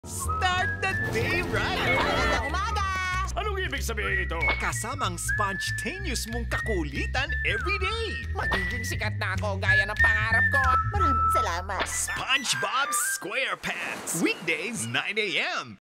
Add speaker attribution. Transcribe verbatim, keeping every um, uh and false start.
Speaker 1: Start the day right!
Speaker 2: Magandang umaga!
Speaker 3: Anong ibig sabihin ito?
Speaker 1: Kasamang spontaneous mong kakulitan everyday!
Speaker 2: Magiging sikat na ako gaya ng pangarap ko. Maraming salamat.
Speaker 1: SpongeBob SquarePants! Weekdays, nine a m